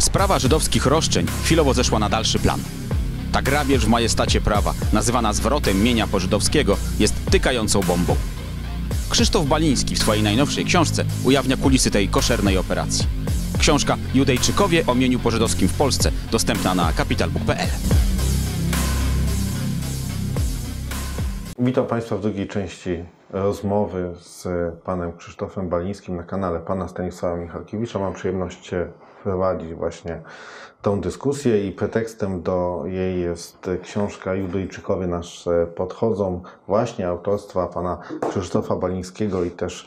Sprawa żydowskich roszczeń chwilowo zeszła na dalszy plan. Ta grabież w majestacie prawa, nazywana zwrotem mienia pożydowskiego, jest tykającą bombą. Krzysztof Baliński w swojej najnowszej książce ujawnia kulisy tej koszernej operacji. Książka Judejczykowie o mieniu pożydowskim w Polsce, dostępna na capitalbook.pl. Witam Państwa w drugiej części rozmowy z panem Krzysztofem Balińskim na kanale pana Stanisława Michalkiewicza. Mam przyjemność prowadzić właśnie tą dyskusję i pretekstem do jej jest książka Judejczykowie nas podchodzą, właśnie autorstwa pana Krzysztofa Balińskiego. I też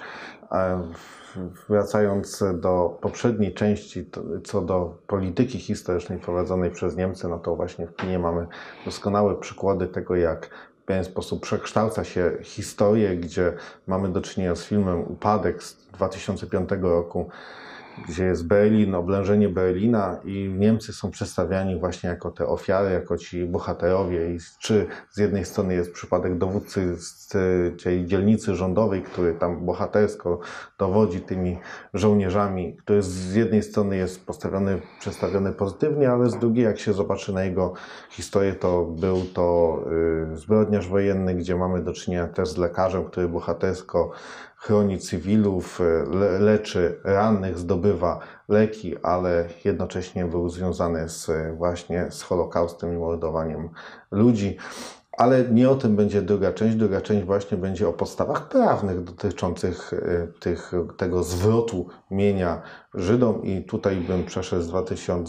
wracając do poprzedniej części, co do polityki historycznej prowadzonej przez Niemcy, no to właśnie w kinie mamy doskonałe przykłady tego, jak w pewien sposób przekształca się historię, gdzie mamy do czynienia z filmem Upadek z 2005 roku, gdzie jest Berlin, oblężenie Berlina i Niemcy są przedstawiani właśnie jako te ofiary, jako ci bohaterowie. I czy z jednej strony jest przypadek dowódcy z tej dzielnicy rządowej, który tam bohatersko dowodzi tymi żołnierzami, który z jednej strony jest przedstawiony pozytywnie, ale z drugiej, jak się zobaczy na jego historię, to był to zbrodniarz wojenny, gdzie mamy do czynienia też z lekarzem, który bohatersko chroni cywilów, leczy rannych, zdobywa leki, ale jednocześnie był związany właśnie z Holokaustem i mordowaniem ludzi. Ale nie o tym będzie druga część. Druga część właśnie będzie o podstawach prawnych dotyczących tego zwrotu mienia Żydom. I tutaj bym przeszedł z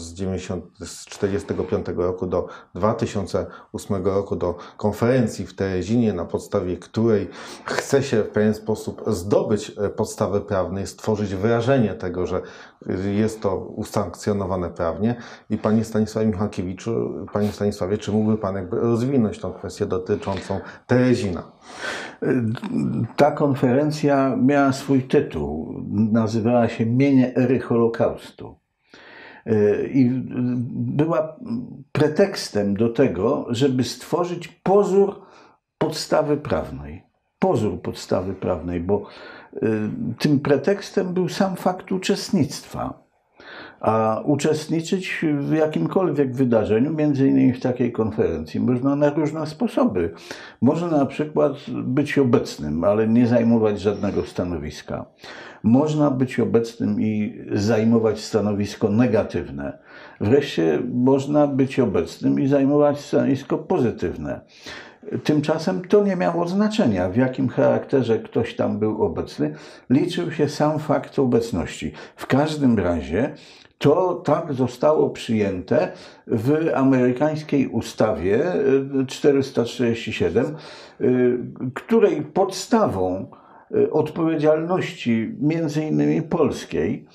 1945 roku do 2008 roku do konferencji w Terezinie, na podstawie której chce się w pewien sposób zdobyć podstawy prawne, stworzyć wrażenie tego, że jest to usankcjonowane prawnie. I panie Stanisławie Michalkiewiczu, panie Stanisławie, czy mógłby pan jakby rozwinąć tą kwestię dotyczącą Terezina? Ta konferencja miała swój tytuł. Nazywała się Mienie ery Holokaustu. I była pretekstem do tego, żeby stworzyć pozór podstawy prawnej. Pozór podstawy prawnej, bo tym pretekstem był sam fakt uczestnictwa. A uczestniczyć w jakimkolwiek wydarzeniu, między innymi w takiej konferencji, można na różne sposoby. Można na przykład być obecnym, ale nie zajmować żadnego stanowiska. Można być obecnym i zajmować stanowisko negatywne. Wreszcie można być obecnym i zajmować stanowisko pozytywne. Tymczasem to nie miało znaczenia, w jakim charakterze ktoś tam był obecny. Liczył się sam fakt obecności. W każdym razie to tak zostało przyjęte w amerykańskiej ustawie 447, której podstawą odpowiedzialności między innymi polskiej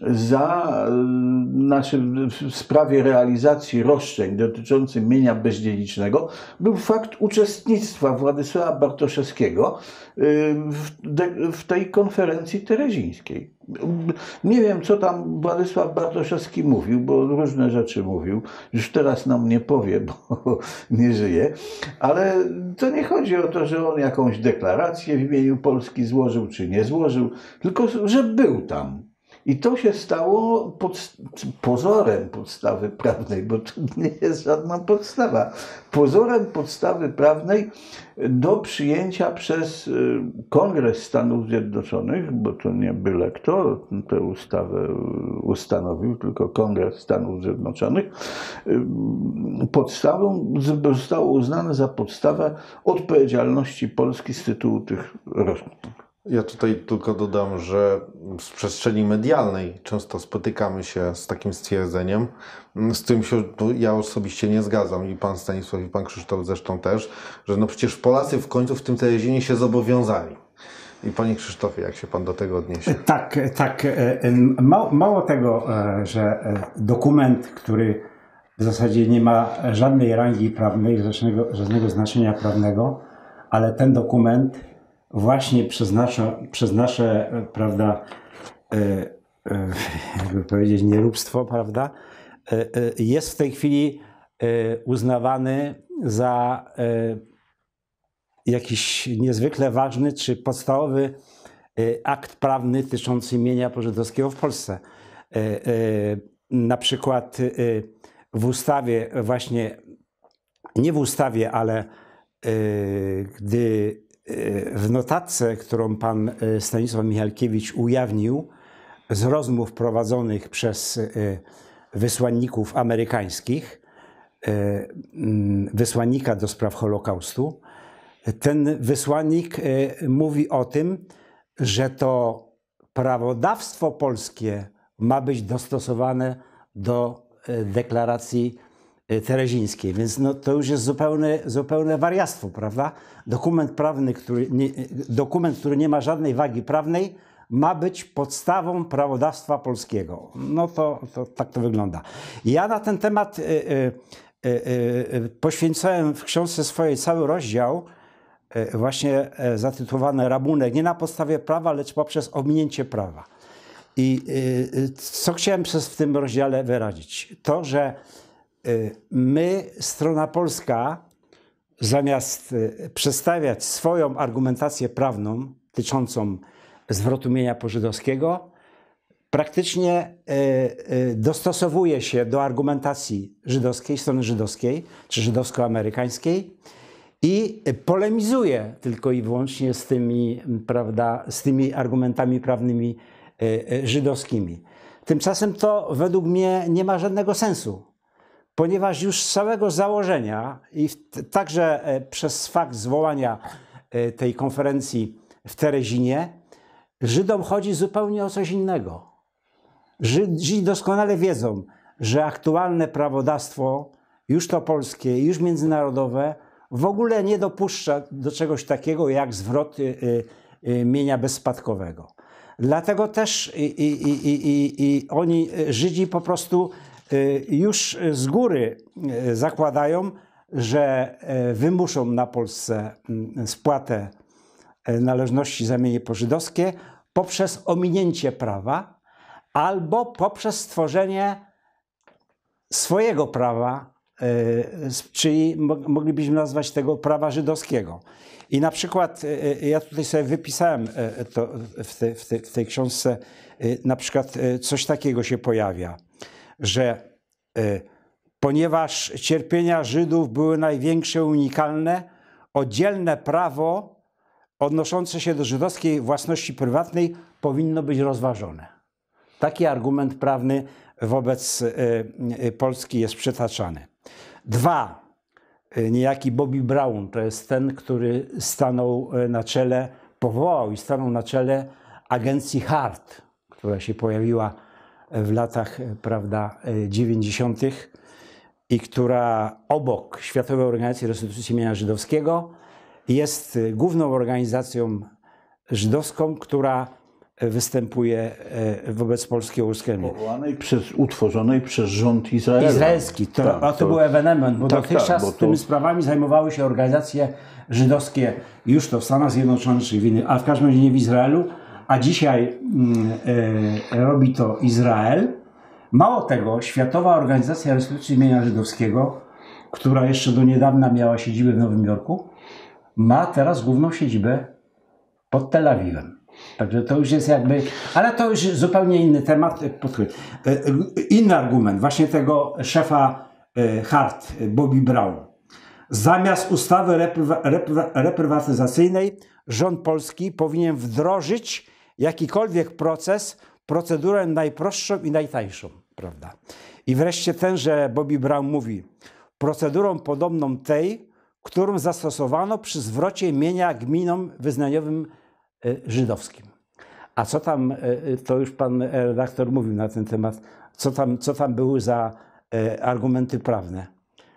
w sprawie realizacji roszczeń dotyczących mienia bezdziedzicznego był fakt uczestnictwa Władysława Bartoszewskiego w tej konferencji terezińskiej. Nie wiem, co tam Władysław Bartoszewski mówił, bo różne rzeczy mówił. Już teraz nam nie powie, bo nie żyje. Ale to nie chodzi o to, że on jakąś deklarację w imieniu Polski złożył, czy nie złożył, tylko że był tam. I to się stało pozorem podstawy prawnej, bo to nie jest żadna podstawa. Pozorem podstawy prawnej do przyjęcia przez Kongres Stanów Zjednoczonych, bo to nie byle kto tę ustawę ustanowił, tylko Kongres Stanów Zjednoczonych, podstawą zostało uznane za podstawę odpowiedzialności Polski z tytułu tych roszczeń. Ja tutaj tylko dodam, że w przestrzeni medialnej często spotykamy się z takim stwierdzeniem, z którym się ja osobiście nie zgadzam, i pan Stanisław, i pan Krzysztof zresztą też, że no przecież Polacy w końcu w tym Terezinie się zobowiązali. I panie Krzysztofie, jak się pan do tego odniesie? Tak. Mało tego, że dokument, który w zasadzie nie ma żadnej rangi prawnej, żadnego znaczenia prawnego, ale ten dokument właśnie przez nasze, prawda, jakby powiedzieć, nieróbstwo, prawda, jest w tej chwili uznawany za jakiś niezwykle ważny czy podstawowy akt prawny dotyczący mienia pożydowskiego w Polsce. na przykład w ustawie właśnie, nie w ustawie, ale gdy w notatce, którą pan Stanisław Michalkiewicz ujawnił z rozmów prowadzonych przez wysłanników amerykańskich, wysłannika do spraw Holokaustu, ten wysłannik mówi o tym, że to prawodawstwo polskie ma być dostosowane do deklaracji terezińskiej, więc no, to już jest zupełne wariactwo, prawda? Dokument, który nie ma żadnej wagi prawnej, ma być podstawą prawodawstwa polskiego. No to tak to wygląda. Ja na ten temat poświęcałem w książce swojej cały rozdział, właśnie zatytułowany Rabunek, nie na podstawie prawa, lecz poprzez ominięcie prawa. I co chciałem w tym rozdziale wyrazić? To, że my, strona polska, zamiast przedstawiać swoją argumentację prawną dotyczącą zwrotu mienia pożydowskiego, praktycznie dostosowuje się do argumentacji żydowskiej, strony żydowskiej, czy żydowsko-amerykańskiej i polemizuje tylko i wyłącznie z tymi, prawda, z tymi argumentami prawnymi żydowskimi. Tymczasem to według mnie nie ma żadnego sensu, ponieważ już z całego założenia i także przez fakt zwołania tej konferencji w Terezinie, Żydom chodzi zupełnie o coś innego. Żydzi doskonale wiedzą, że aktualne prawodawstwo, już to polskie, już międzynarodowe, w ogóle nie dopuszcza do czegoś takiego jak zwrot mienia bezspadkowego. Dlatego też oni, Żydzi, po prostu już z góry zakładają, że wymuszą na Polsce spłatę należności za mienie pożydowskie poprzez ominięcie prawa albo poprzez stworzenie swojego prawa, czyli moglibyśmy nazwać tego prawa żydowskiego. I na przykład ja tutaj sobie wypisałem to w tej książce, na przykład coś takiego się pojawia, że ponieważ cierpienia Żydów były największe, unikalne, oddzielne prawo odnoszące się do żydowskiej własności prywatnej powinno być rozważone. Taki argument prawny wobec Polski jest przytaczany. 2. Niejaki Bobby Brown, to jest ten, który stanął na czele, powołał i stanął na czele agencji HART, która się pojawiła w latach, prawda, 90. i która obok Światowej Organizacji Restytucji Mienia Żydowskiego jest główną organizacją żydowską, która występuje wobec polskiego urzędu. Utworzonej przez rząd Izraela. Izraelski. To był ewenement, bo dotychczas tymi sprawami zajmowały się organizacje żydowskie już to w Stanach Zjednoczonych, czy w innych, a w każdym razie nie w Izraelu, a dzisiaj robi to Izrael. Mało tego, Światowa Organizacja Restytucji Mienia Żydowskiego, która jeszcze do niedawna miała siedzibę w Nowym Jorku, ma teraz główną siedzibę pod Tel Awiwem. Także to już jest jakby, ale to już zupełnie inny temat. Inny argument właśnie tego szefa HART, Bobby Brown. Zamiast ustawy reprywatyzacyjnej rząd polski powinien wdrożyć jakikolwiek procedurę najprostszą i najtańszą, prawda? I wreszcie tenże Bobby Brown mówi, procedurą podobną tej, którą zastosowano przy zwrocie mienia gminom wyznaniowym żydowskim. A co tam, to już pan redaktor mówił na ten temat, co tam były za argumenty prawne.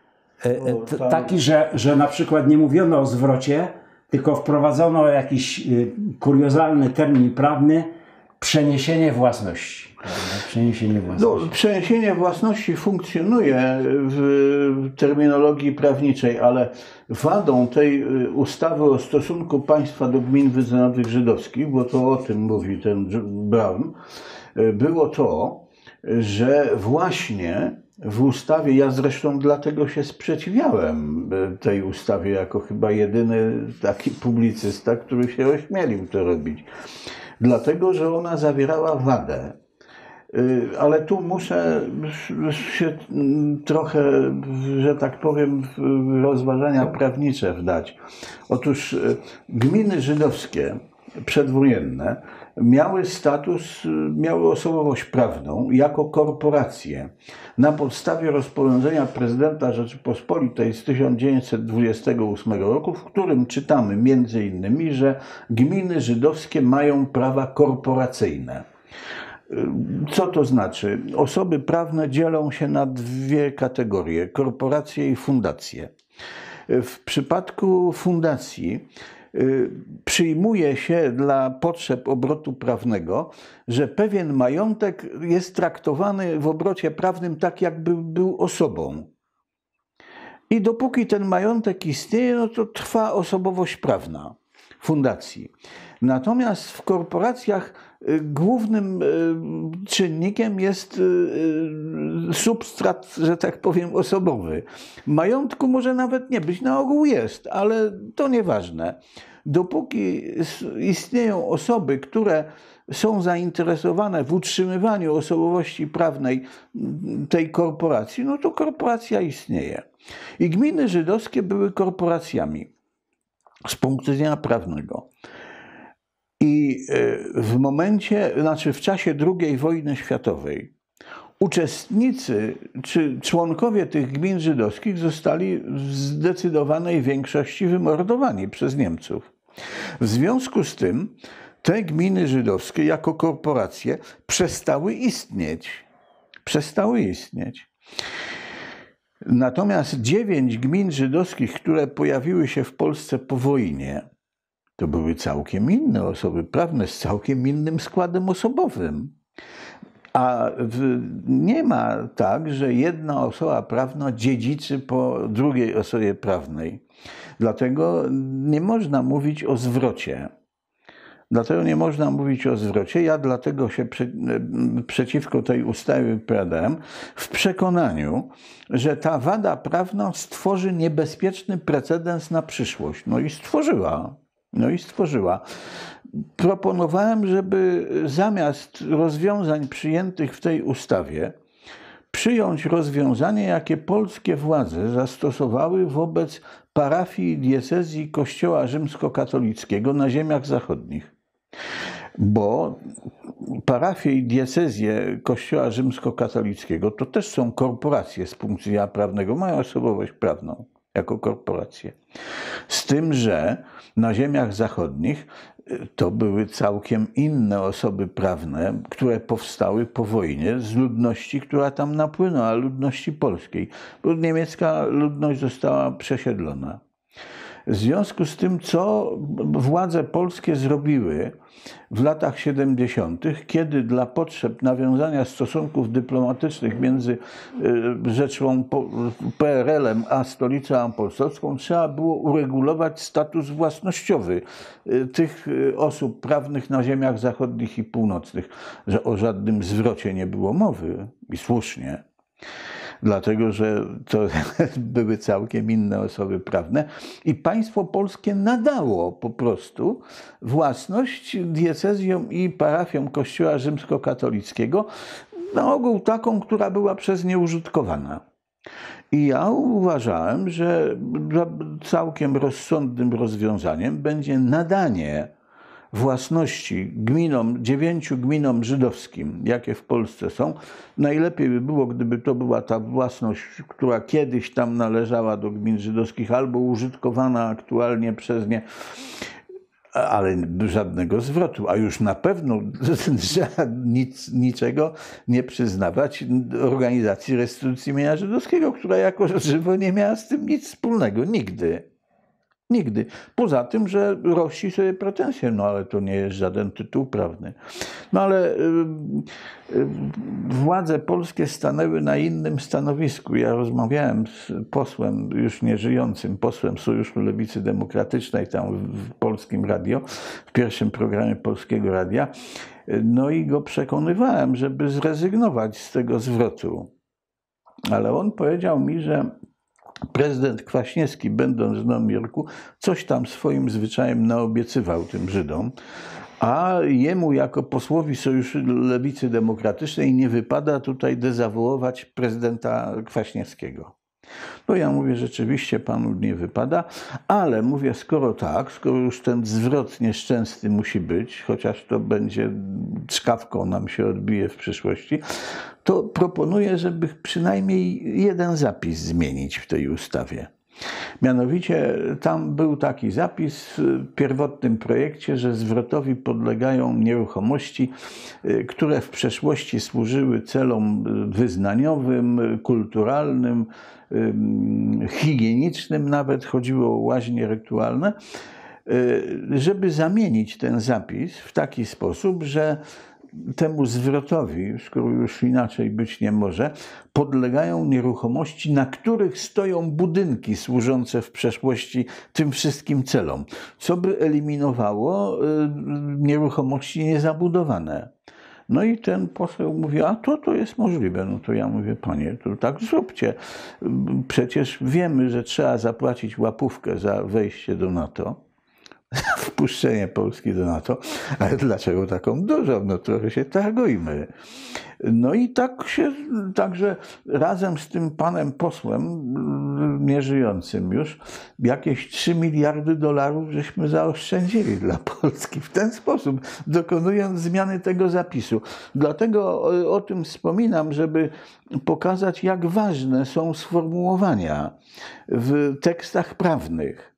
Taki, że na przykład nie mówiono o zwrocie, tylko wprowadzono jakiś kuriozalny termin prawny, przeniesienie własności. Przeniesienie własności. No, przeniesienie własności funkcjonuje w terminologii prawniczej, ale wadą tej ustawy o stosunku państwa do gmin wyznaniowych żydowskich, bo to o tym mówi ten Brown, było to, że właśnie w ustawie, ja zresztą dlatego się sprzeciwiałem tej ustawie jako chyba jedyny taki publicysta, który się ośmielił to robić. Dlatego, że ona zawierała wadę, Ale tu muszę się trochę, że tak powiem, w rozważania prawnicze wdać. Otóż gminy żydowskie przedwojenne miały osobowość prawną jako korporacje na podstawie rozporządzenia prezydenta Rzeczypospolitej z 1928 roku, w którym czytamy między innymi, że gminy żydowskie mają prawa korporacyjne. Co to znaczy? Osoby prawne dzielą się na dwie kategorie: korporacje i fundacje. W przypadku fundacji przyjmuje się dla potrzeb obrotu prawnego, że pewien majątek jest traktowany w obrocie prawnym tak, jakby był osobą. I dopóki ten majątek istnieje, no to trwa osobowość prawna fundacji. Natomiast w korporacjach głównym czynnikiem jest substrat, że tak powiem, osobowy. Majątku może nawet nie być, na ogół jest, ale to nieważne. Dopóki istnieją osoby, które są zainteresowane w utrzymywaniu osobowości prawnej tej korporacji, no to korporacja istnieje. I gminy żydowskie były korporacjami z punktu widzenia prawnego. I w czasie II wojny światowej uczestnicy czy członkowie tych gmin żydowskich zostali w zdecydowanej większości wymordowani przez Niemców. W związku z tym te gminy żydowskie jako korporacje przestały istnieć. Natomiast 9 gmin żydowskich, które pojawiły się w Polsce po wojnie, to były całkiem inne osoby prawne z całkiem innym składem osobowym. A nie ma tak, że jedna osoba prawna dziedziczy po drugiej osobie prawnej. Dlatego nie można mówić o zwrocie. Ja dlatego się przeciwko tej ustawie wypowiadałem w przekonaniu, że ta wada prawna stworzy niebezpieczny precedens na przyszłość. No i stworzyła. Proponowałem, żeby zamiast rozwiązań przyjętych w tej ustawie przyjąć rozwiązanie, jakie polskie władze zastosowały wobec parafii i diecezji Kościoła rzymskokatolickiego na ziemiach zachodnich. Bo parafie i diecezje Kościoła rzymskokatolickiego to też są korporacje z punktu widzenia prawnego, mają osobowość prawną jako korporacje. Z tym, że na ziemiach zachodnich to były całkiem inne osoby prawne, które powstały po wojnie z ludności, która tam napłynęła, ludności polskiej, bo niemiecka ludność została przesiedlona. W związku z tym, co władze polskie zrobiły w latach 70., kiedy dla potrzeb nawiązania stosunków dyplomatycznych między Rzeczą PRL-em a Stolicą Apostolską trzeba było uregulować status własnościowy tych osób prawnych na ziemiach zachodnich i północnych, że o żadnym zwrocie nie było mowy i słusznie. Dlatego, że to były całkiem inne osoby prawne i państwo polskie nadało po prostu własność diecezjom i parafiom Kościoła rzymskokatolickiego, na ogół taką, która była przez nie użytkowana. I ja uważałem, że całkiem rozsądnym rozwiązaniem będzie nadanie własności 9 gminom żydowskim, jakie w Polsce są. Najlepiej by było, gdyby to była ta własność, która kiedyś tam należała do gmin żydowskich albo użytkowana aktualnie przez nie, ale żadnego zwrotu, a już na pewno niczego nie przyznawać organizacji restytucji mienia żydowskiego, która jako żywo nie miała z tym nic wspólnego, nigdy. Nigdy. Poza tym, że rości sobie pretensje, no ale to nie jest żaden tytuł prawny. No ale władze polskie stanęły na innym stanowisku. Ja rozmawiałem z posłem, już nieżyjącym posłem Sojuszu Lewicy Demokratycznej, tam w Polskim Radio, w pierwszym programie Polskiego Radia, no i go przekonywałem, żeby zrezygnować z tego zwrotu. Ale on powiedział mi, że prezydent Kwaśniewski, będąc w Nowym Jorku, coś tam swoim zwyczajem naobiecywał tym Żydom, A jemu jako posłowi Sojuszu Lewicy Demokratycznej nie wypada tutaj dezawuować prezydenta Kwaśniewskiego. No ja mówię, rzeczywiście panu nie wypada, ale mówię, skoro tak, skoro już ten zwrot nieszczęsny musi być, chociaż to będzie czkawką nam się odbije w przyszłości, to proponuję, żeby przynajmniej jeden zapis zmienić w tej ustawie. Mianowicie tam był taki zapis w pierwotnym projekcie, że zwrotowi podlegają nieruchomości, które w przeszłości służyły celom wyznaniowym, kulturalnym, higienicznym, nawet chodziło o łaźnie rytualne, żeby zamienić ten zapis w taki sposób, że temu zwrotowi, skoro już inaczej być nie może, podlegają nieruchomości, na których stoją budynki służące w przeszłości tym wszystkim celom, co by eliminowało nieruchomości niezabudowane. No i ten poseł mówi, a to jest możliwe. No to ja mówię, panie, to tak zróbcie. Przecież wiemy, że trzeba zapłacić łapówkę za wejście do NATO, wpuszczenie Polski do NATO, ale dlaczego taką dużą? No trochę się targujmy. No i także razem z tym panem posłem, nieżyjącym już, jakieś 3 miliardy dolarów żeśmy zaoszczędzili dla Polski w ten sposób, dokonując zmiany tego zapisu. Dlatego o tym wspominam, żeby pokazać, jak ważne są sformułowania w tekstach prawnych.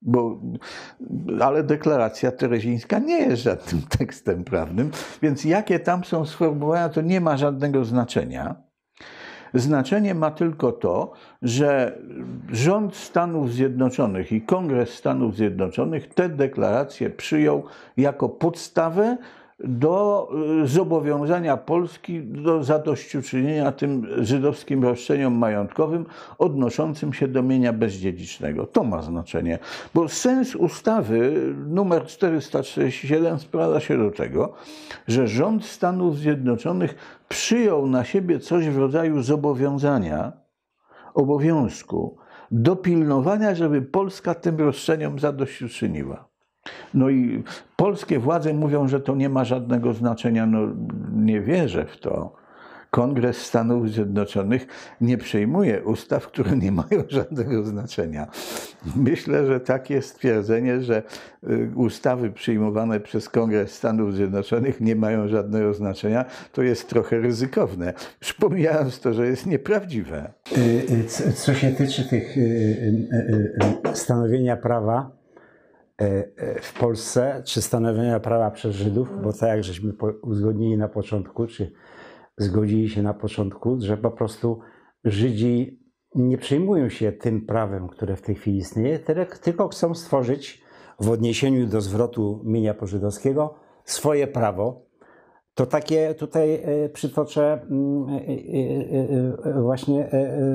Ale deklaracja terezińska nie jest żadnym tekstem prawnym, więc jakie tam są sformułowania, to nie ma żadnego znaczenia. Znaczenie ma tylko to, że rząd Stanów Zjednoczonych i Kongres Stanów Zjednoczonych tę deklarację przyjął jako podstawę do zobowiązania Polski do zadośćuczynienia tym żydowskim roszczeniom majątkowym odnoszącym się do mienia bezdziedzicznego. To ma znaczenie, bo sens ustawy numer 447 sprowadza się do tego, że rząd Stanów Zjednoczonych przyjął na siebie coś w rodzaju zobowiązania, obowiązku do pilnowania, żeby Polska tym roszczeniom zadośćuczyniła. No i polskie władze mówią, że to nie ma żadnego znaczenia. No nie wierzę w to. Kongres Stanów Zjednoczonych nie przyjmuje ustaw, które nie mają żadnego znaczenia. Myślę, że takie stwierdzenie, że ustawy przyjmowane przez Kongres Stanów Zjednoczonych nie mają żadnego znaczenia, to jest trochę ryzykowne. Już pomijając to, że jest nieprawdziwe. Co się tyczy tych stanowienia prawa w Polsce, czy stanowienia prawa przez Żydów, bo tak jak żeśmy uzgodnili na początku, czy zgodzili się na początku, że po prostu Żydzi nie przejmują się tym prawem, które w tej chwili istnieje, tylko chcą stworzyć w odniesieniu do zwrotu mienia pożydowskiego swoje prawo. To takie tutaj przytoczę właśnie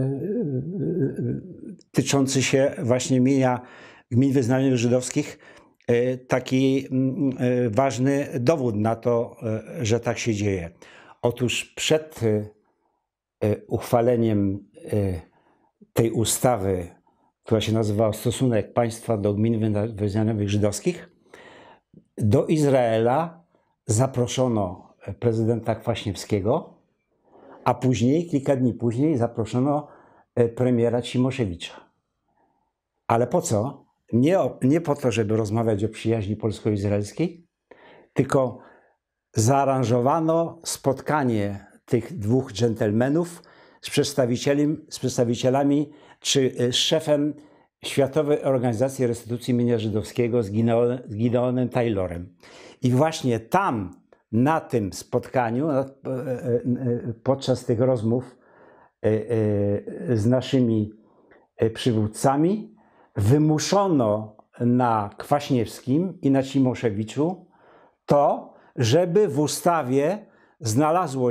tyczący się właśnie mienia gmin wyznaniowych żydowskich, taki ważny dowód na to, że tak się dzieje. Otóż przed uchwaleniem tej ustawy, która się nazywała Stosunek państwa do gmin wyznaniowych żydowskich, do Izraela zaproszono prezydenta Kwaśniewskiego, a później, kilka dni później, zaproszono premiera Cimoszewicza. Ale po co? Nie po to, żeby rozmawiać o przyjaźni polsko-izraelskiej, tylko zaaranżowano spotkanie tych dwóch dżentelmenów z przedstawicielami czy z szefem Światowej Organizacji Restytucji Mienia Żydowskiego z Gideonem Taylorem. I właśnie tam, na tym spotkaniu, podczas tych rozmów z naszymi przywódcami, wymuszono na Kwaśniewskim i na Cimoszewiczu to, żeby w ustawie znalazły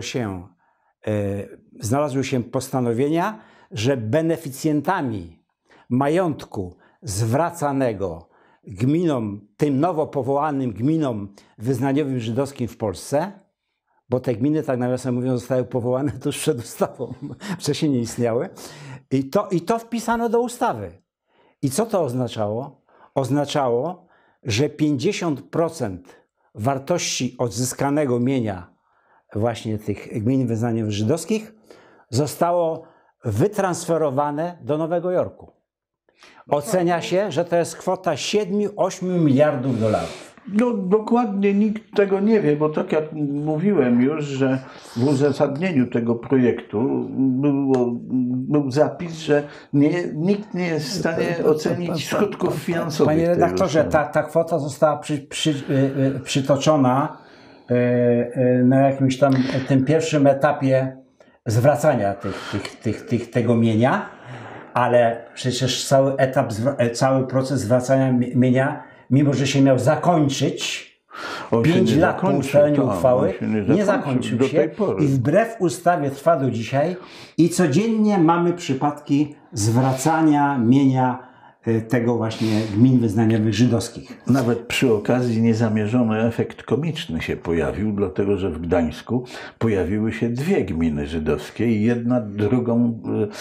się postanowienia, że beneficjentami majątku zwracanego gminom, tym nowo powołanym gminom wyznaniowym żydowskim w Polsce, bo te gminy, tak nawiasem mówiąc, zostały powołane tuż przed ustawą, wcześniej nie istniały, i to wpisano do ustawy. I co to oznaczało? Oznaczało, że 50% wartości odzyskanego mienia właśnie tych gmin wyznaniowych żydowskich zostało wytransferowane do Nowego Jorku. Ocenia się, że to jest kwota 7-8 miliardów dolarów. No dokładnie nikt tego nie wie, bo tak jak mówiłem już, że w uzasadnieniu tego projektu był zapis, że nikt nie jest w stanie ocenić skutków finansowych. Panie redaktorze, ta kwota została przytoczona na jakimś tam tym pierwszym etapie zwracania tego mienia, ale przecież cały proces zwracania mienia, mimo że się miał zakończyć 5 lat po uchwaleniu uchwały, nie zakończył się i wbrew ustawie trwa do dzisiaj i codziennie mamy przypadki zwracania mienia tego właśnie gmin wyznaniowych żydowskich. Nawet przy okazji niezamierzony efekt komiczny się pojawił, dlatego że w Gdańsku pojawiły się 2 gminy żydowskie i jedna drugą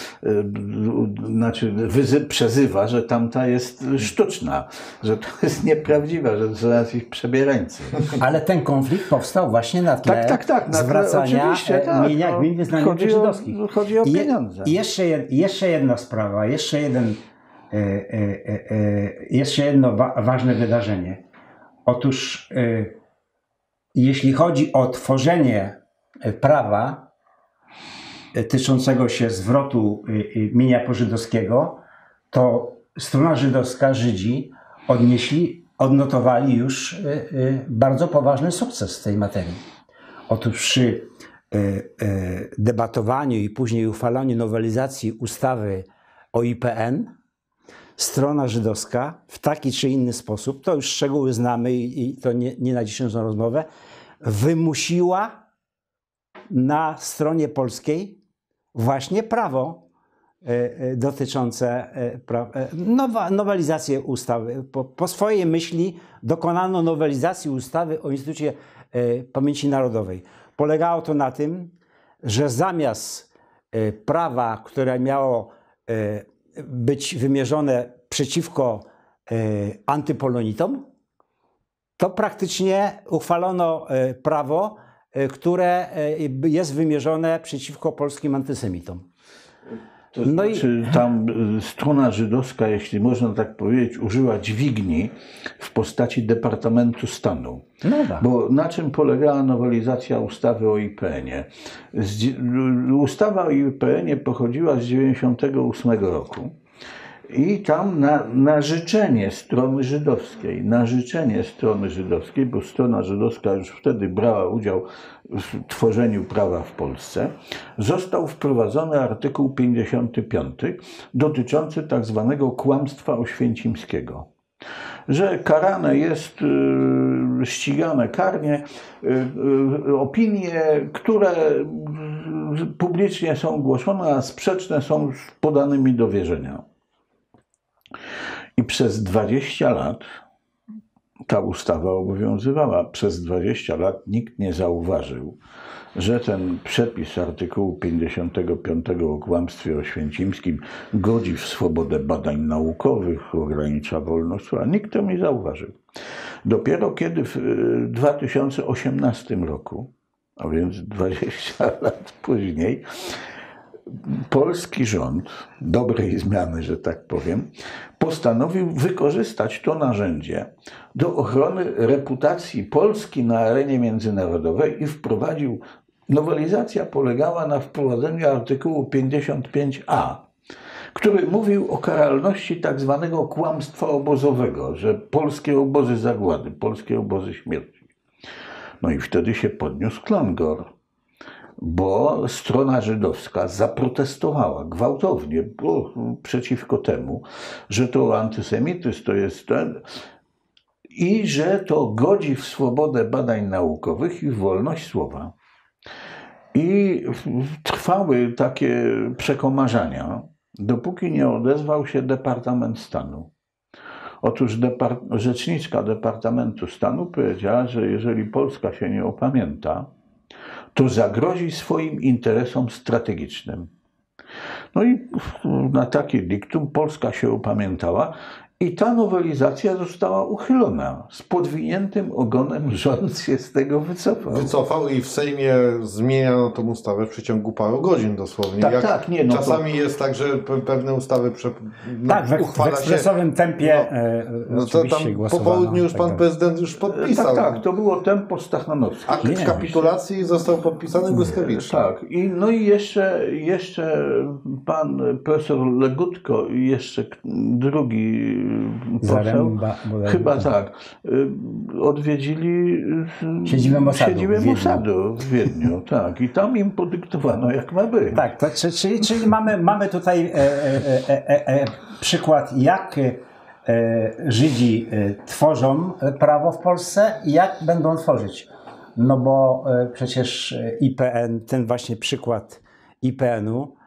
przezywa, że tamta jest sztuczna, że to jest nieprawdziwa, że to są jacyś przebierańcy. Ale ten konflikt powstał właśnie na tle zwracania mienia gmin wyznaniowych żydowskich. Chodzi o pieniądze. I jeszcze jedna sprawa, jeszcze jedno ważne wydarzenie. Otóż jeśli chodzi o tworzenie prawa tyczącego się zwrotu mienia pożydowskiego, to strona żydowska, Żydzi odnotowali już bardzo poważny sukces w tej materii. Otóż przy debatowaniu i później uchwalaniu nowelizacji ustawy o IPN strona żydowska w taki czy inny sposób, to już szczegóły znamy i to nie na dzisiejszą rozmowę, wymusiła na stronie polskiej właśnie prawo dotyczące nowelizacji ustawy. Po swojej myśli dokonano nowelizacji ustawy o Instytucie Pamięci Narodowej. Polegało to na tym, że zamiast prawa, które miało być wymierzone przeciwko antypolonitom, to praktycznie uchwalono prawo, które jest wymierzone przeciwko polskim antysemitom. To znaczy, tam strona żydowska, jeśli można tak powiedzieć, użyła dźwigni w postaci Departamentu Stanu. No tak. Bo na czym polegała nowelizacja ustawy o IPN-ie? Ustawa o IPN-ie pochodziła z 1998 roku. I tam na życzenie strony żydowskiej, bo strona żydowska już wtedy brała udział w tworzeniu prawa w Polsce, został wprowadzony artykuł 55 dotyczący tak zwanego kłamstwa oświęcimskiego. Że karane jest, ścigane karnie opinie, które publicznie są głoszone, a sprzeczne są z podanymi do wierzenia. I przez 20 lat ta ustawa obowiązywała. Przez 20 lat nikt nie zauważył, że ten przepis artykułu 55 o kłamstwie oświęcimskim godzi w swobodę badań naukowych, ogranicza wolność słowa. Nikt to nie zauważył. Dopiero kiedy w 2018 roku, a więc 20 lat później, polski rząd, dobrej zmiany, że tak powiem, postanowił wykorzystać to narzędzie do ochrony reputacji Polski na arenie międzynarodowej i wprowadził, nowelizacja polegała na wprowadzeniu artykułu 55a, który mówił o karalności tak zwanego kłamstwa obozowego, że polskie obozy zagłady, polskie obozy śmierci. No i wtedy się podniósł klangor, bo strona żydowska zaprotestowała gwałtownie przeciwko temu, że to antysemityzm to jest ten i że to godzi w swobodę badań naukowych i w wolność słowa. I trwały takie przekomarzania, dopóki nie odezwał się Departament Stanu. Otóż rzeczniczka Departamentu Stanu powiedziała, że jeżeli Polska się nie opamięta, to zagrozi swoim interesom strategicznym. No i na takie diktum Polska się opamiętała I ta nowelizacja została uchylona. Z podwiniętym ogonem rząd się z tego wycofał. Wycofał i w Sejmie zmieniano tą ustawę w przeciągu paru godzin dosłownie. Tak, tak, nie, no czasami jest tak, że pewne ustawy Tak, w uchwala się. ekspresowym tempie No to oczywiście tam po głosowano południu już i tak pan dalej. prezydent już podpisał. Tak, to było tempo stachanowskie. Akt kapitulacji został podpisany błyskawicznie. Tak, no i jeszcze pan profesor Legutko i jeszcze drugi poseł, Zaręba, bodajże. chyba tak, odwiedzili Siedzibę Mossadu w siedzibę Wiedniu. Mossadu w Wiedniu, tak, i tam im podyktowano, jak ma być. Tak, to, czyli mamy tutaj przykład, jak Żydzi tworzą prawo w Polsce i jak będą tworzyć. No bo przecież IPN, ten właśnie przykład IPN-u,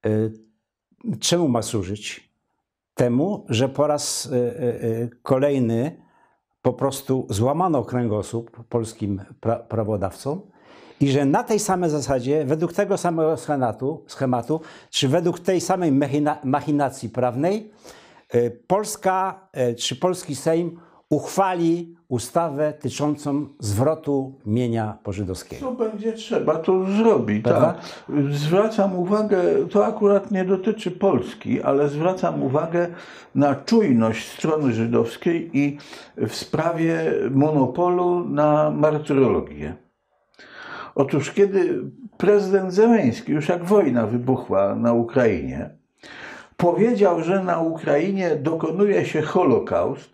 czemu ma służyć? Temu, że po raz kolejny po prostu złamano kręgosłup polskim prawodawcom i że na tej samej zasadzie, według tego samego schematu, czy według tej samej machinacji prawnej, Polska czy polski Sejm uchwali ustawę dotyczącą zwrotu mienia pożydowskiego. To będzie trzeba to zrobić. Prawda? Tak. Zwracam uwagę, to akurat nie dotyczy Polski, ale zwracam uwagę na czujność strony żydowskiej i w sprawie monopolu na martyrologię. Otóż kiedy prezydent Zełenski, już jak wojna wybuchła na Ukrainie, powiedział, że na Ukrainie dokonuje się Holokaust,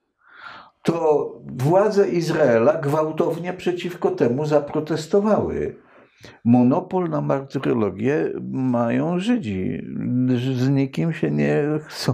to władze Izraela gwałtownie przeciwko temu zaprotestowały. Monopol na martyrologię mają Żydzi. Z nikim się nie chcą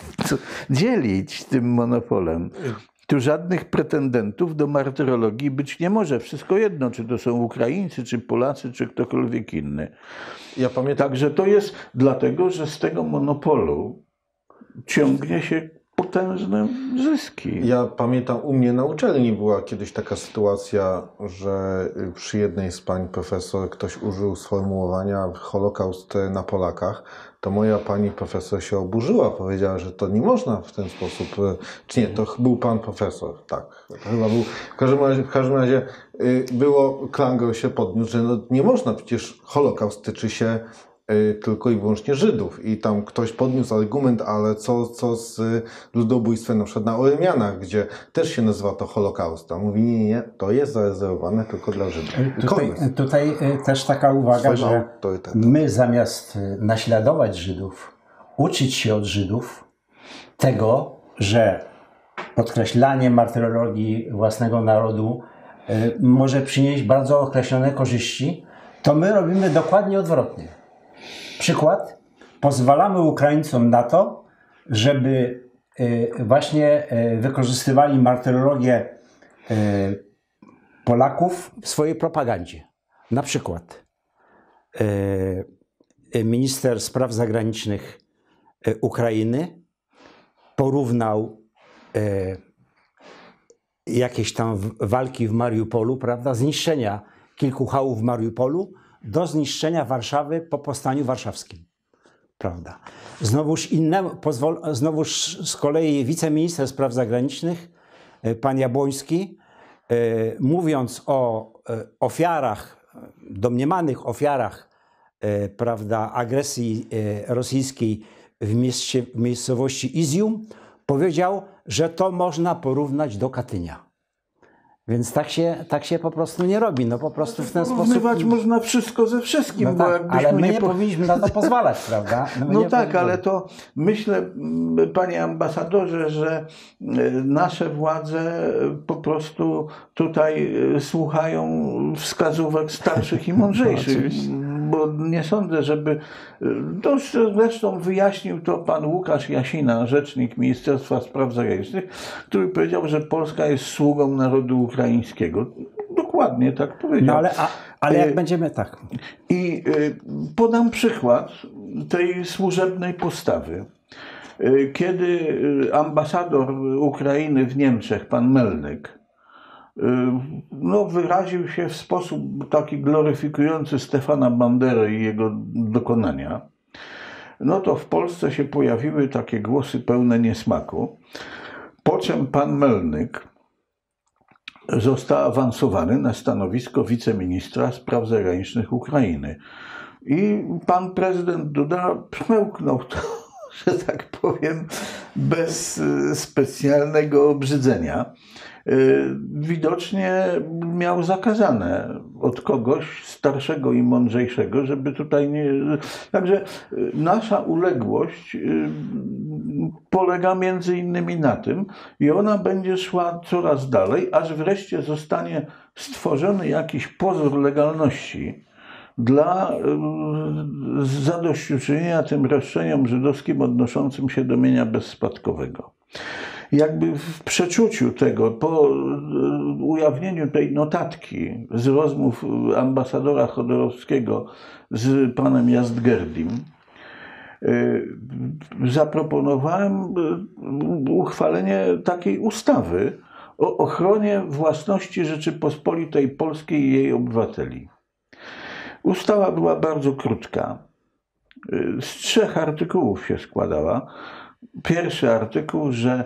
dzielić tym monopolem. Tu żadnych pretendentów do martyrologii być nie może. Wszystko jedno, czy to są Ukraińcy, czy Polacy, czy ktokolwiek inny. Ja pamiętam, Także to jest dlatego, że z tego monopolu ciągnie się potężne zyski. Ja pamiętam, u mnie na uczelni była kiedyś taka sytuacja, że przy jednej z pań profesor ktoś użył sformułowania Holokaust na Polakach. To moja pani profesor się oburzyła, powiedziała, że to nie można w ten sposób, czy nie, to był pan profesor, tak, to chyba był, w każdym razie było, Klangor się podniósł, że no nie można, przecież Holokaust tyczy się tylko i wyłącznie Żydów i tam ktoś podniósł argument, ale co z ludobójstwem na przykład na Ormianach, gdzie też się nazywa to Holokaust, a mówi nie, to jest zarezerwowane tylko dla Żydów. Tutaj też taka uwaga, Swoim że autorytetem. my zamiast naśladować Żydów, uczyć się od Żydów tego, że podkreślanie martyrologii własnego narodu może przynieść bardzo określone korzyści, to my robimy dokładnie odwrotnie. Przykład, pozwalamy Ukraińcom na to, żeby właśnie wykorzystywali martyrologię Polaków w swojej propagandzie. Na przykład minister spraw zagranicznych Ukrainy porównał jakieś tam walki w Mariupolu, prawda, zniszczenia kilku hałów w Mariupolu do zniszczenia Warszawy po powstaniu warszawskim. Prawda. Znowuż z kolei wiceminister spraw zagranicznych, pan Jabłoński, mówiąc o ofiarach, domniemanych ofiarach, prawda, agresji rosyjskiej w miejscowości Izium, powiedział, że to można porównać do Katynia. Więc tak się po prostu nie robi. No po prostu w ten sposób. Porównywać można wszystko ze wszystkim, No bo tak, jakbyśmy ale my nie powinniśmy na to pozwalać, prawda? No tak, ale to myślę, panie ambasadorze, że nasze władze po prostu tutaj słuchają wskazówek starszych i mądrzejszych. Bo nie sądzę, żeby... To zresztą wyjaśnił to pan Łukasz Jasina, rzecznik Ministerstwa Spraw Zagranicznych, który powiedział, że Polska jest sługą narodu ukraińskiego. Dokładnie tak powiedział. No ale jak będziemy tak. I podam przykład tej służebnej postawy. Kiedy ambasador Ukrainy w Niemczech, pan Melnyk, wyraził się w sposób taki gloryfikujący Stefana Banderę i jego dokonania, no to w Polsce się pojawiły takie głosy pełne niesmaku, po czym pan Melnyk został awansowany na stanowisko wiceministra spraw zagranicznych Ukrainy. I pan prezydent Duda przełknął to, że tak powiem, bez specjalnego obrzydzenia. Widocznie miał zakazane od kogoś starszego i mądrzejszego, żeby tutaj nie... Także nasza uległość polega między innymi na tym i ona będzie szła coraz dalej, aż wreszcie zostanie stworzony jakiś pozór legalności dla zadośćuczynienia tym roszczeniom żydowskim odnoszącym się do mienia bezspadkowego. Jakby w przeczuciu tego, po ujawnieniu tej notatki z rozmów ambasadora Chodorowskiego z panem Jastgerdim, zaproponowałem uchwalenie takiej ustawy o ochronie własności Rzeczypospolitej Polskiej i jej obywateli. Ustawa była bardzo krótka. Z 3 artykułów się składała. Pierwszy artykuł, że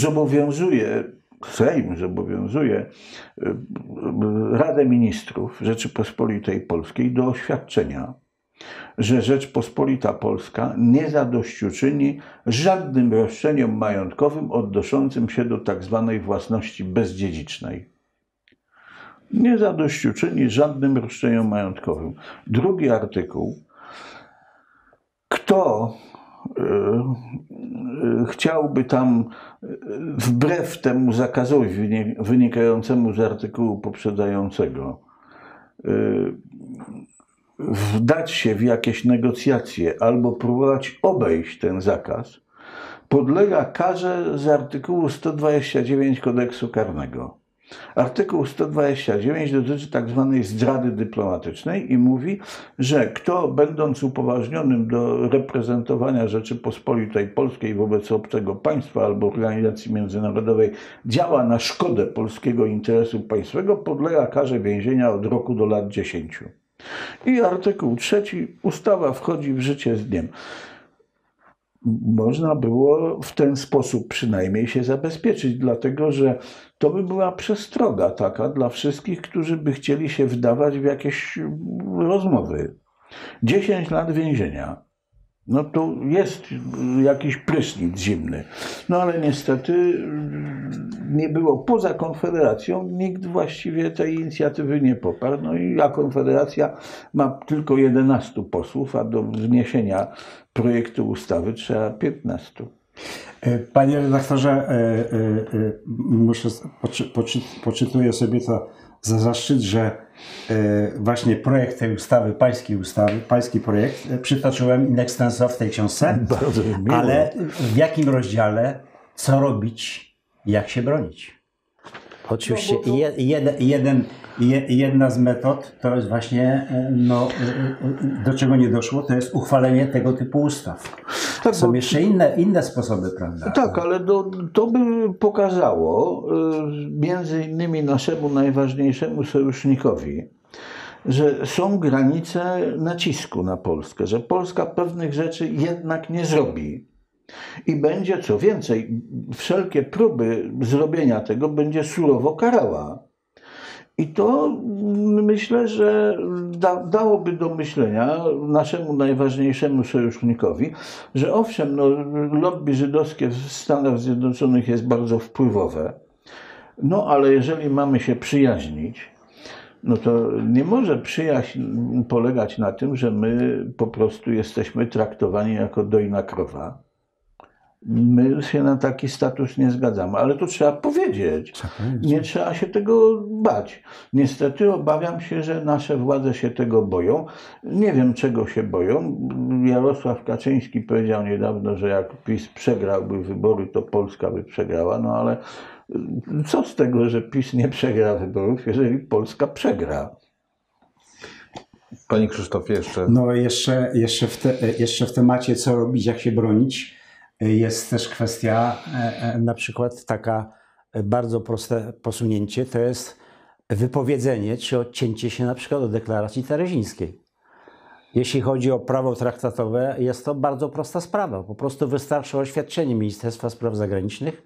Sejm zobowiązuje Radę Ministrów Rzeczypospolitej Polskiej do oświadczenia, że Rzeczpospolita Polska nie zadośćuczyni żadnym roszczeniom majątkowym odnoszącym się do tzw. własności bezdziedzicznej. Nie zadośćuczyni żadnym roszczeniom majątkowym. Drugi artykuł. Kto chciałby tam, wbrew temu zakazowi wynikającemu z artykułu poprzedzającego, wdać się w jakieś negocjacje albo próbować obejść ten zakaz, podlega karze z artykułu 129 Kodeksu Karnego. Artykuł 129 dotyczy tak zwanej zdrady dyplomatycznej i mówi, że kto, będąc upoważnionym do reprezentowania Rzeczypospolitej Polskiej wobec obcego państwa albo organizacji międzynarodowej, działa na szkodę polskiego interesu państwowego, podlega karze więzienia od roku do lat 10. I artykuł 3. Ustawa wchodzi w życie z dniem. Można było w ten sposób przynajmniej się zabezpieczyć, dlatego że to by była przestroga taka dla wszystkich, którzy by chcieli się wdawać w jakieś rozmowy. 10 lat więzienia. No to jest jakiś prysznic zimny. No ale niestety nie było. Poza Konfederacją nikt właściwie tej inicjatywy nie poparł. No a Konfederacja ma tylko 11 posłów, a do wniesienia projektu ustawy trzeba 15. Panie redaktorze, poczytuję sobie to za zaszczyt, że właśnie projekt tej ustawy, pański projekt, przytoczyłem in extenso w tej książce. Bardzo miło. Ale w jakim rozdziale, co robić, jak się bronić? Oczywiście jedna z metod to jest właśnie, do czego nie doszło, to jest uchwalenie tego typu ustaw. Tak, są jeszcze inne sposoby, prawda? Tak, ale to by pokazało między innymi naszemu najważniejszemu sojusznikowi, że są granice nacisku na Polskę, że Polska pewnych rzeczy jednak nie zrobi. I będzie, co więcej, wszelkie próby zrobienia tego będzie surowo karała. I to myślę, że dałoby do myślenia naszemu najważniejszemu sojusznikowi, że owszem, lobby żydowskie w Stanach Zjednoczonych jest bardzo wpływowe, no ale jeżeli mamy się przyjaźnić, no to nie może przyjaźń polegać na tym, że my po prostu jesteśmy traktowani jako dojna krowa. My się na taki status nie zgadzamy, ale to trzeba powiedzieć. Nie trzeba się tego bać. Niestety obawiam się, że nasze władze się tego boją. Nie wiem, czego się boją. Jarosław Kaczyński powiedział niedawno, że jak PiS przegrałby wybory, to Polska by przegrała. No ale co z tego, że PiS nie przegra wyborów, jeżeli Polska przegra? Panie Krzysztofie, jeszcze... No jeszcze w temacie, co robić, jak się bronić, jest też kwestia, na przykład taka bardzo proste posunięcie, to jest wypowiedzenie czy odcięcie się na przykład od deklaracji terezińskiej. Jeśli chodzi o prawo traktatowe, jest to bardzo prosta sprawa. Po prostu wystarczy oświadczenie Ministerstwa Spraw Zagranicznych,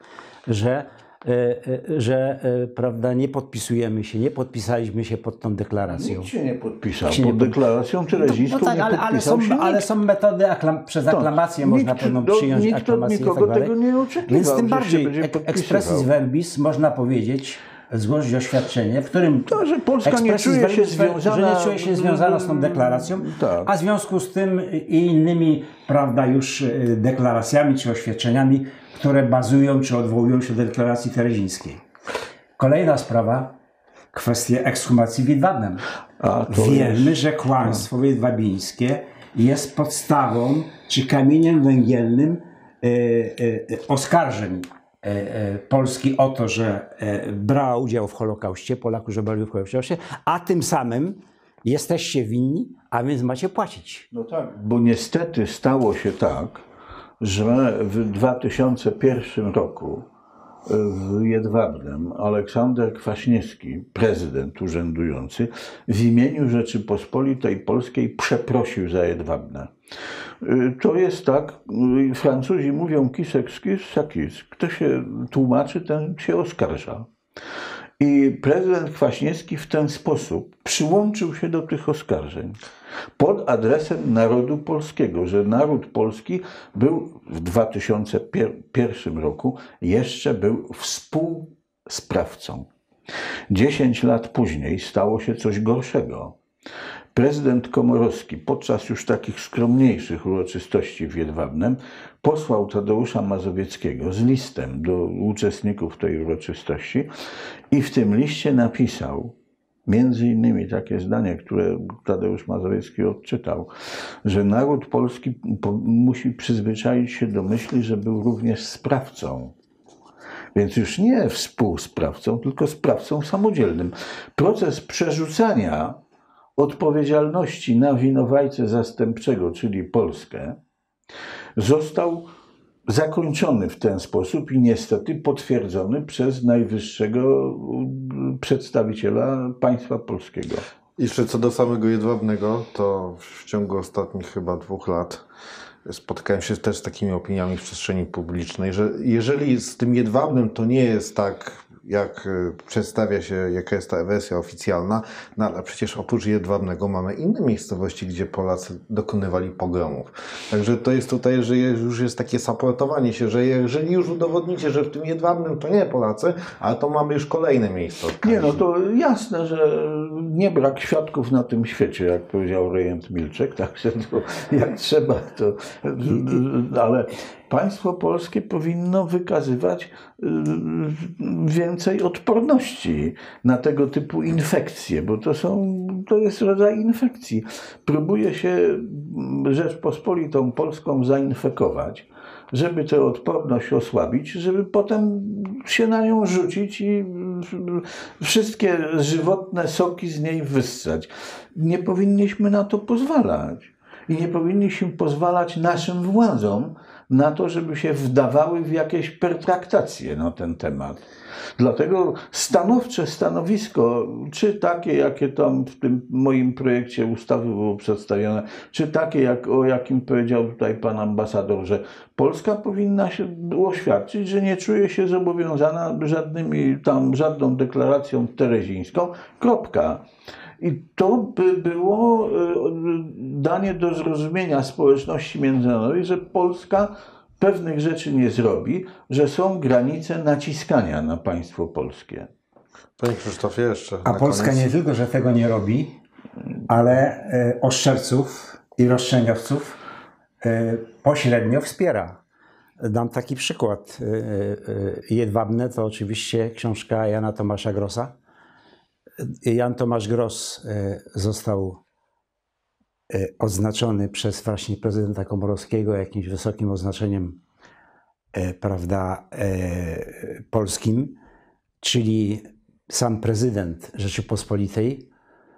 że prawda, nie podpisujemy się, nie podpisaliśmy się pod tą deklaracją. Nikt się nie podpisał Się nie pod pod- deklaracją terezińską. No tak, nie podpisał się ale nikt. są metody, przez aklamację można pewną przyjąć nikt od aklamację i tak nikogo dalej. tego nie oczekiwał, Więc że tym się bardziej będzie podpisywał. expressis verbis można powiedzieć, złożyć oświadczenie, w którym To, że Polska nie expressis czuje się verbis, związana- że nie czuje się związana z tą deklaracją, Tak. a w związku z tym i innymi, prawda, już deklaracjami czy oświadczeniami, które bazują czy odwołują się do deklaracji terezińskiej. Kolejna sprawa, kwestia ekshumacji w Jedwabnem. A, to Wiemy, że kłamstwo jedwabińskie jest podstawą czy kamieniem węgielnym oskarżeń Polski o to, że brała udział w Holokauście, Polaków, że brali udział w Holokauście, a tym samym jesteście winni, a więc macie płacić. No tak, bo niestety stało się tak, że w 2001 roku w Jedwabnem Aleksander Kwaśniewski, prezydent urzędujący, w imieniu Rzeczypospolitej Polskiej przeprosił za Jedwabne. To jest tak, Francuzi mówią "qui s'excuse, s'accuse". Kto się tłumaczy, ten się oskarża. I prezydent Kwaśniewski w ten sposób przyłączył się do tych oskarżeń pod adresem narodu polskiego, że naród polski był w 2001 roku jeszcze był współsprawcą. 10 lat później stało się coś gorszego. Prezydent Komorowski podczas już takich skromniejszych uroczystości w Jedwabnem posłał Tadeusza Mazowieckiego z listem do uczestników tej uroczystości i w tym liście napisał między innymi takie zdanie, które Tadeusz Mazowiecki odczytał, że naród polski musi przyzwyczaić się do myśli, że był również sprawcą. Więc już nie współsprawcą, tylko sprawcą samodzielnym. Proces przerzucania odpowiedzialności na winowajcę zastępczego, czyli Polskę, został zakończony w ten sposób i niestety potwierdzony przez najwyższego przedstawiciela państwa polskiego. Jeszcze co do samego Jedwabnego, to w ciągu ostatnich chyba 2 lat spotkałem się też z takimi opiniami w przestrzeni publicznej, że jeżeli z tym Jedwabnem to nie jest tak, jak przedstawia się, jaka jest ta wersja oficjalna, no ale przecież oprócz Jedwabnego mamy inne miejscowości, gdzie Polacy dokonywali pogromów. Także to jest tutaj, że już jest takie saportowanie się, że jeżeli już udowodnicie, że w tym Jedwabnym to nie Polacy, ale to mamy już kolejne miejsca. Nie, no to jasne, że nie brak świadków na tym świecie, jak powiedział rejent Milczek, także to jak trzeba, to... Ale państwo polskie powinno wykazywać więcej odporności na tego typu infekcje, bo to jest rodzaj infekcji. Próbuje się Rzeczpospolitą Polską zainfekować, żeby tę odporność osłabić, żeby potem się na nią rzucić i wszystkie żywotne soki z niej wyssać. Nie powinniśmy na to pozwalać. I nie powinniśmy pozwalać naszym władzom na to, żeby się wdawały w jakieś pertraktacje na ten temat. Dlatego stanowcze stanowisko, czy takie, jakie tam w tym moim projekcie ustawy było przedstawione, czy takie, o jakim powiedział tutaj pan ambasador, że Polska powinna się oświadczyć, że nie czuje się zobowiązana żadną deklaracją terezińską, kropka. I to by było danie do zrozumienia społeczności międzynarodowej, że Polska pewnych rzeczy nie zrobi, że są granice naciskania na państwo polskie. Panie Krzysztofie, jeszcze A na Polska koniec. nie tylko, że tego nie robi, ale oszczerców i roszczeniowców pośrednio wspiera. Dam taki przykład. Jedwabne to oczywiście książka Jana Tomasza Grossa. Jan Tomasz Gross został oznaczony przez właśnie prezydenta Komorowskiego jakimś wysokim oznaczeniem, prawda, polskim, czyli sam prezydent Rzeczypospolitej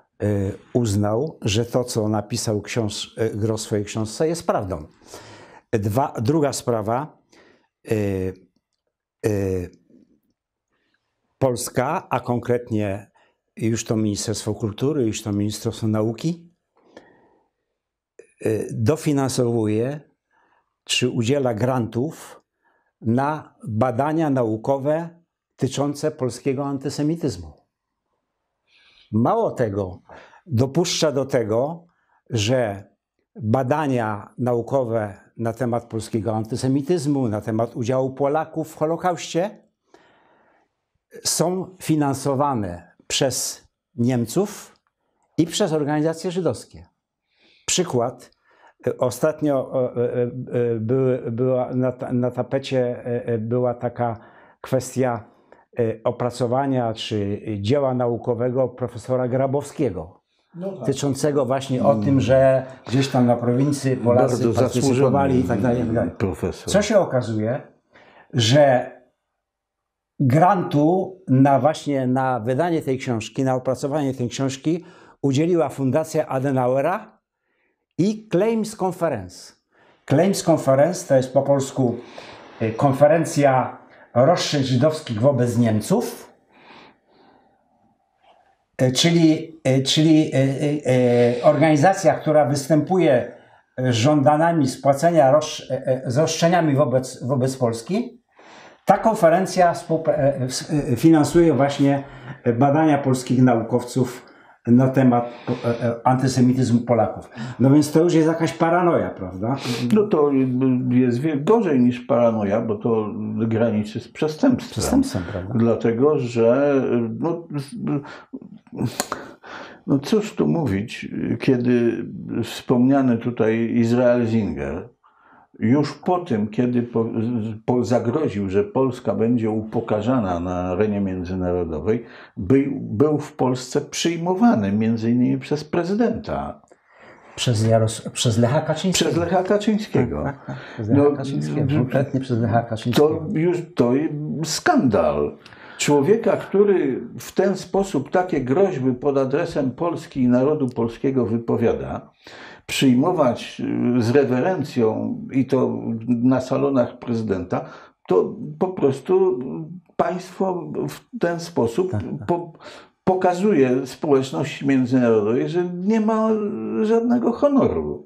uznał, że to, co napisał Gross w swojej książce, jest prawdą. Druga sprawa. Polska, a konkretnie już to Ministerstwo Kultury, już to Ministerstwo Nauki, dofinansowuje czy udziela grantów na badania naukowe dotyczące polskiego antysemityzmu. Mało tego, dopuszcza do tego, że badania naukowe na temat polskiego antysemityzmu, na temat udziału Polaków w Holokauście są finansowane przez Niemców i przez organizacje żydowskie. Przykład. Ostatnio była na tapecie była taka kwestia opracowania czy dzieła naukowego profesora Grabowskiego, dotyczącego właśnie o tym, że gdzieś tam na prowincji Polacy partycypowali i tak dalej. Profesor. Co się okazuje, że grantu na wydanie tej książki, na opracowanie tej książki udzieliła Fundacja Adenauera i Claims Conference. Claims Conference to jest po polsku konferencja roszczeń żydowskich wobec Niemców, czyli organizacja, która występuje z żądanami spłacenia z roszczeniami wobec Polski. Ta konferencja finansuje właśnie badania polskich naukowców na temat antysemityzmu Polaków. No więc to już jest jakaś paranoja, prawda? No to jest gorzej niż paranoja, bo to graniczy z przestępstwem. Przestępstwem, prawda? Dlatego, że no cóż tu mówić, kiedy wspomniany tutaj Israel Singer już po tym, kiedy zagroził, że Polska będzie upokarzana na arenie międzynarodowej, był w Polsce przyjmowany między innymi przez prezydenta. Przez Lecha Kaczyńskiego. Przez Lecha Kaczyńskiego. Tak. Przez Lecha Kaczyńskiego. Konkretnie przez Lecha Kaczyńskiego. To jest skandal. Człowieka, który w ten sposób takie groźby pod adresem Polski i narodu polskiego wypowiada, przyjmować z rewerencją i to na salonach prezydenta, to po prostu państwo w ten sposób pokazuje społeczności międzynarodowej, że nie ma żadnego honoru.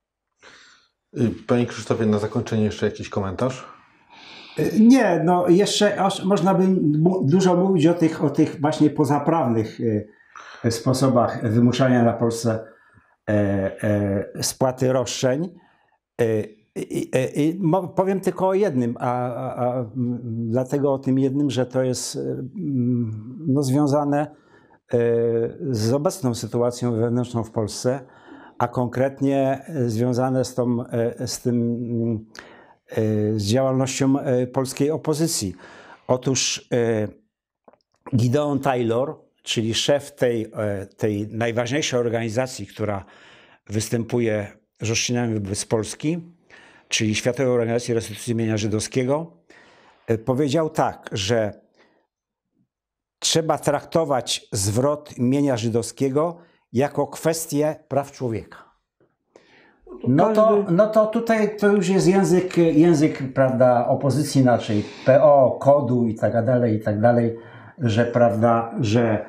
Panie Krzysztofie, na zakończenie jeszcze jakiś komentarz? Nie, no jeszcze można by dużo mówić o tych właśnie pozaprawnych sposobach wymuszania na Polsce spłaty roszczeń. Powiem tylko o jednym, dlatego o tym jednym, że to jest związane z obecną sytuacją wewnętrzną w Polsce, a konkretnie związane z działalnością polskiej opozycji. Otóż Gideon Taylor, czyli szef tej najważniejszej organizacji, która występuje z roszczeniami wobec Polski, czyli Światowej Organizacji Restytucji Mienia Żydowskiego, powiedział tak, że trzeba traktować zwrot mienia żydowskiego jako kwestię praw człowieka. No to tutaj to już jest język, prawda, opozycji naszej, PO, KOD-u i tak dalej, że prawda, że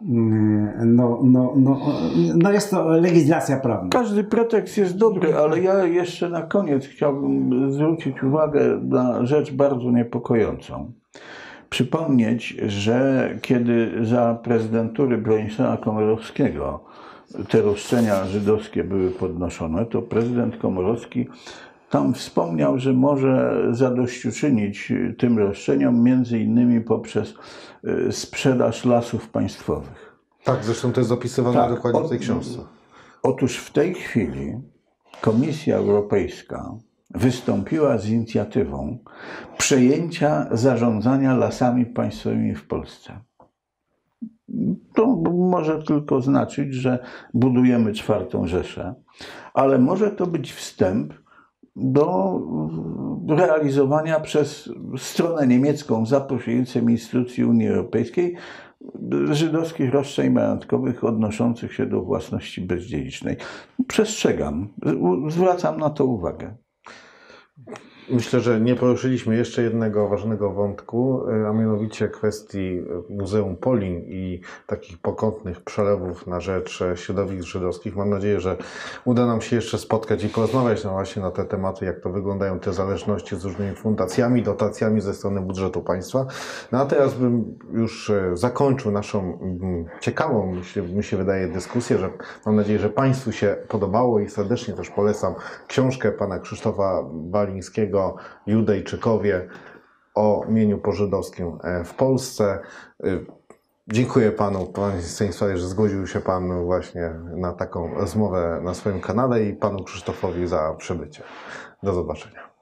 jest to legislacja prawna. Każdy pretekst jest dobry, ale ja jeszcze na koniec chciałbym zwrócić uwagę na rzecz bardzo niepokojącą. Przypomnieć, że kiedy za prezydentury Bronisława Komorowskiego te roszczenia żydowskie były podnoszone, to prezydent Komorowski tam wspomniał, że może zadośćuczynić tym roszczeniom między innymi poprzez sprzedaż lasów państwowych. Tak, zresztą to jest opisywane dokładnie w tej książce. Otóż w tej chwili Komisja Europejska wystąpiła z inicjatywą przejęcia zarządzania lasami państwowymi w Polsce. To może tylko znaczyć, że budujemy czwartą Rzeszę, ale może to być wstęp do realizowania przez stronę niemiecką za pośrednictwem instytucji Unii Europejskiej żydowskich roszczeń majątkowych odnoszących się do własności bezdziedzicznej. Przestrzegam, zwracam na to uwagę. Myślę, że nie poruszyliśmy jeszcze jednego ważnego wątku, a mianowicie kwestii Muzeum Polin i takich pokątnych przelewów na rzecz środowisk żydowskich. Mam nadzieję, że uda nam się jeszcze spotkać i porozmawiać właśnie na te tematy, jak to wyglądają te zależności z różnymi fundacjami, dotacjami ze strony budżetu państwa. No a teraz bym już zakończył naszą ciekawą, mi się wydaje, dyskusję, że mam nadzieję, że Państwu się podobało i serdecznie też polecam książkę pana Krzysztofa Balińskiego Judejczykowie o mieniu pożydowskim w Polsce. Dziękuję panu, panie Stanisławie, że zgodził się pan właśnie na taką rozmowę na swoim kanale i panu Krzysztofowi za przybycie. Do zobaczenia.